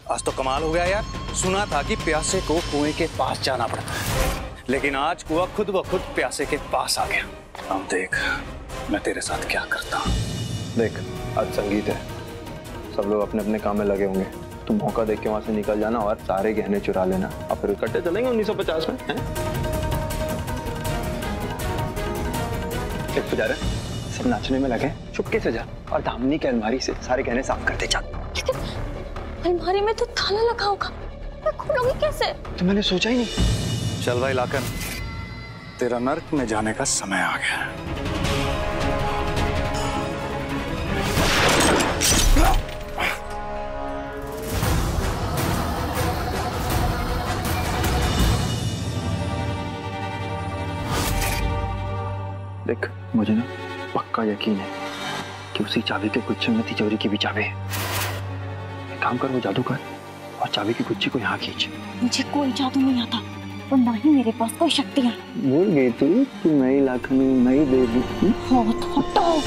आज तो कमाल हो गया यार। सुना था कि प्यासे को कुएं के पास जाना पड़ता है, लेकिन आज कुआं खुद ब खुद प्यासे के पास आ गया। अब देख मैं तेरे साथ क्या करता हूँ। देख आज संगीत है, सब लोग अपने अपने काम में लगे होंगे। तुम मौका देख के वहां से निकल जाना और सारे गहने चुरा लेना, और फिर इकट्ठे चलेंगे 1950 में। देख पुजारा, सब नाचने में लगे, चुपके से जा और धामनी की अलमारी से सारे गहने साफ करते जा। लेकिन अलमारी में तो ताला लगा होगा, मैं खोलूंगी कैसे? तो मैंने सोचा ही नहीं। चल भाई लाकर, तेरा नर्क में जाने का समय आ गया। देख मुझे ना पक्का यकीन है कि उसी चाबी के गुच्छे में तिजोरी की भी चाबी है। एक काम कर, वो जादू कर और चाबी की गुच्छी को यहाँ खींच। मुझे कोई जादू नहीं आता और ना ही मेरे पास कोई शक्तियाँ। भूल गई तू कि नई लाखनी नई देवी। हटाओ।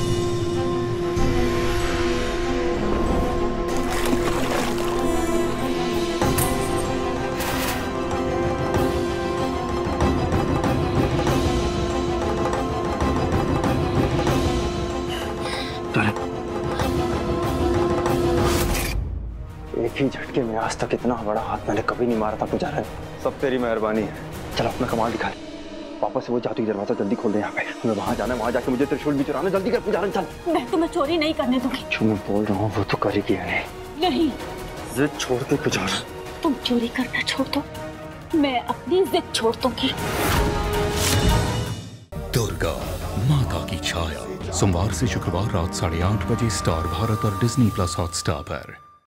एक ही झटके में आज तक इतना बड़ा हाथ मैंने कभी नहीं मारा था पुजारा। सब तेरी मेहरबानी है। चल अपना कमाल दिखा, वापस से वो जादू दरवाजा जल्दी खोल दे। यहाँ पे हमें वहां जाना है, वहां जाके मुझे त्रिशूल भी चुराना। जल्दी कर पुजारा, चल। मैं तुम्हें चोरी नहीं करने दूंगी। जो मैं बोल रहा हूँ वो तो करेगी। नहीं, जिद छोड़ दे पुजारा। तुम चोरी करना छोड़ दो, मैं अपनी जिद छोड़ दूंगी। दुर्गा माता की छाया, सोमवार से शुक्रवार रात 8:30 बजे स्टार भारत और डिज्नी प्लस हॉटस्टार पर।